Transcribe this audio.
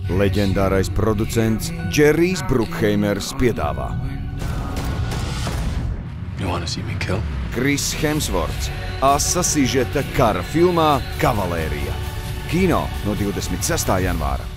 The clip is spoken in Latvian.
Leģendārais producents Džerijs Brukheimers piedāvā Kris Hemsvorts asa sižeta kara filmā Kavalērija. Kino no 26. janvāra.